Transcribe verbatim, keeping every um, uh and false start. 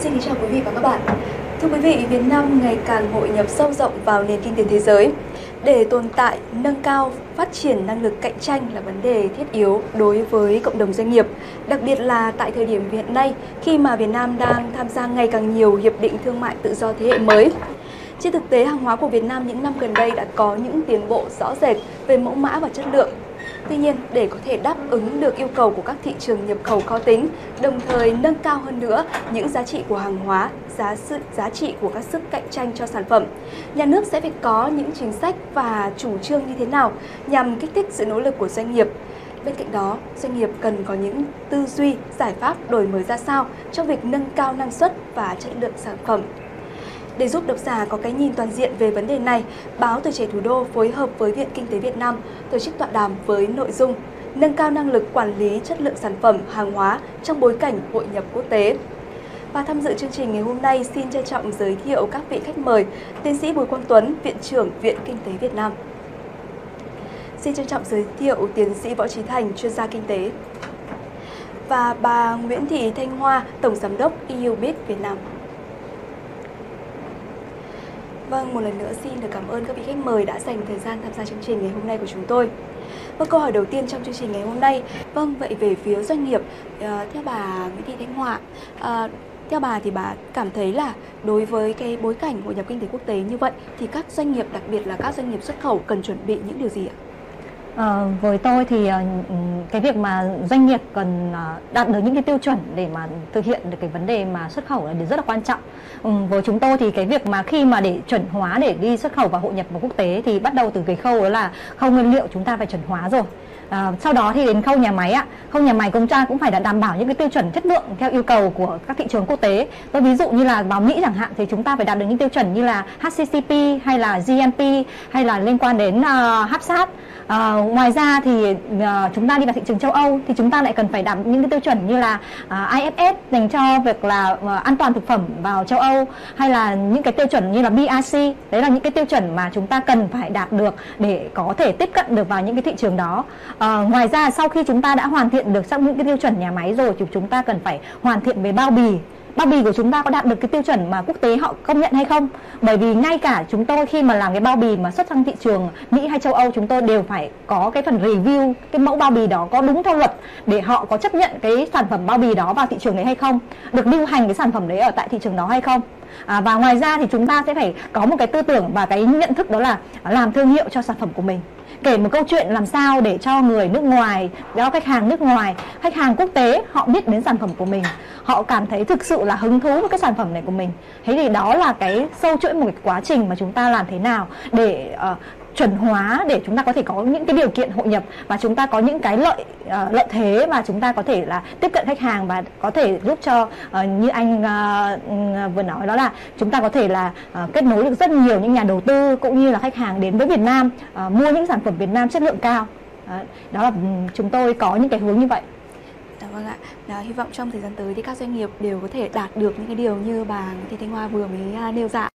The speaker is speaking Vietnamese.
Xin kính chào quý vị và các bạn. Thưa quý vị, Việt Nam ngày càng hội nhập sâu rộng vào nền kinh tế thế giới. Để tồn tại, nâng cao, phát triển năng lực cạnh tranh là vấn đề thiết yếu đối với cộng đồng doanh nghiệp. Đặc biệt là tại thời điểm hiện nay, khi mà Việt Nam đang tham gia ngày càng nhiều hiệp định thương mại tự do thế hệ mới. Trên thực tế, hàng hóa của Việt Nam những năm gần đây đã có những tiến bộ rõ rệt về mẫu mã và chất lượng. Tuy nhiên, để có thể đáp ứng được yêu cầu của các thị trường nhập khẩu khó tính, đồng thời nâng cao hơn nữa những giá trị của hàng hóa, giá sự giá trị của các sức cạnh tranh cho sản phẩm, nhà nước sẽ phải có những chính sách và chủ trương như thế nào nhằm kích thích sự nỗ lực của doanh nghiệp. Bên cạnh đó, doanh nghiệp cần có những tư duy, giải pháp đổi mới ra sao trong việc nâng cao năng suất và chất lượng sản phẩm. Để giúp độc giả có cái nhìn toàn diện về vấn đề này, báo Tuổi Trẻ Thủ đô phối hợp với Viện Kinh tế Việt Nam tổ chức tọa đàm với nội dung nâng cao năng lực quản lý chất lượng sản phẩm, hàng hóa trong bối cảnh hội nhập quốc tế. Và tham dự chương trình ngày hôm nay, xin trân trọng giới thiệu các vị khách mời: Tiến sĩ Bùi Quang Tuấn, Viện trưởng Viện Kinh tế Việt Nam. Xin trân trọng giới thiệu Tiến sĩ Võ Trí Thành, chuyên gia kinh tế. Và bà Nguyễn Thị Thanh Hoa, Tổng Giám đốc e u bít Việt Nam. Vâng, một lần nữa xin được cảm ơn các vị khách mời đã dành thời gian tham gia chương trình ngày hôm nay của chúng tôi. Vâng, câu hỏi đầu tiên trong chương trình ngày hôm nay, vâng, vậy về phía doanh nghiệp, uh, theo bà Nguyễn Thị Thanh Hoa, uh, theo bà thì bà cảm thấy là đối với cái bối cảnh hội nhập kinh tế quốc tế như vậy thì các doanh nghiệp, đặc biệt là các doanh nghiệp xuất khẩu cần chuẩn bị những điều gì ạ? À, với tôi thì cái việc mà doanh nghiệp cần đạt được những cái tiêu chuẩn để mà thực hiện được cái vấn đề mà xuất khẩu là rất là quan trọng. Ừ, với chúng tôi thì cái việc mà khi mà để chuẩn hóa để đi xuất khẩu và hội nhập vào quốc tế thì bắt đầu từ cái khâu đó là khâu nguyên liệu chúng ta phải chuẩn hóa rồi. À, sau đó thì đến khâu nhà máy ạ, khâu nhà máy chúng ta cũng phải đảm bảo những cái tiêu chuẩn chất lượng theo yêu cầu của các thị trường quốc tế. Tôi ví dụ như là vào Mỹ chẳng hạn thì chúng ta phải đạt được những tiêu chuẩn như là hát xê xê pê hay là giê em pê hay là liên quan đến uh, háp-sát. À, ngoài ra thì uh, chúng ta đi vào thị trường châu Âu thì chúng ta lại cần phải đảm những cái tiêu chuẩn như là uh, i ép ét dành cho việc là uh, an toàn thực phẩm vào châu Âu, hay là những cái tiêu chuẩn như là bê i xê. Đấy là những cái tiêu chuẩn mà chúng ta cần phải đạt được để có thể tiếp cận được vào những cái thị trường đó. À, ngoài ra sau khi chúng ta đã hoàn thiện được xong những cái tiêu chuẩn nhà máy rồi thì chúng ta cần phải hoàn thiện về bao bì. Bao bì của chúng ta có đạt được cái tiêu chuẩn mà quốc tế họ công nhận hay không? Bởi vì ngay cả chúng tôi khi mà làm cái bao bì mà xuất sang thị trường Mỹ hay châu Âu, chúng tôi đều phải có cái phần review cái mẫu bao bì đó có đúng theo luật để họ có chấp nhận cái sản phẩm bao bì đó vào thị trường đấy hay không, được lưu hành cái sản phẩm đấy ở tại thị trường đó hay không. À, và ngoài ra thì chúng ta sẽ phải có một cái tư tưởng và cái nhận thức đó là làm thương hiệu cho sản phẩm của mình. Kể một câu chuyện làm sao để cho người nước ngoài, cho khách hàng nước ngoài, khách hàng quốc tế họ biết đến sản phẩm của mình, họ cảm thấy thực sự là hứng thú với cái sản phẩm này của mình. Thế thì đó là cái sâu chuỗi một cái quá trình mà chúng ta làm thế nào để uh, chuẩn hóa, để chúng ta có thể có những cái điều kiện hội nhập và chúng ta có những cái lợi uh, lợi thế mà chúng ta có thể là tiếp cận khách hàng và có thể giúp cho uh, như anh uh, vừa nói đó là chúng ta có thể là uh, kết nối được rất nhiều những nhà đầu tư cũng như là khách hàng đến với Việt Nam uh, mua những sản phẩm Việt Nam chất lượng cao. Uh, đó là um, chúng tôi có những cái hướng như vậy. Dạ vâng ạ. Đó, hy vọng trong thời gian tới thì các doanh nghiệp đều có thể đạt được những cái điều như bà Nguyễn Thị Thanh Hoa vừa mới nêu ra.